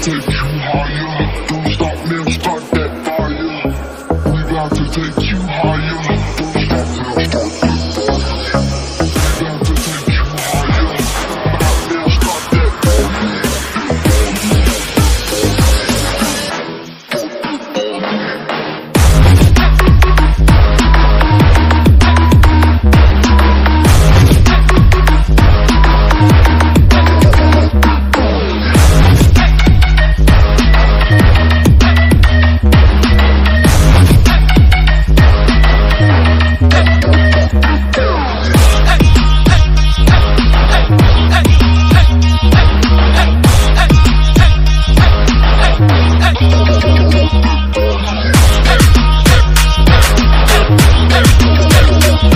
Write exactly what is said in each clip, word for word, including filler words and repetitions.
take you higher. Don't stop, man, start that fire. We about to take you higher. Don't stop, man, start that fire. We about to take you higher. Stop, man, start that fire.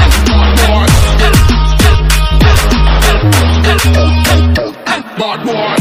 Bad boy.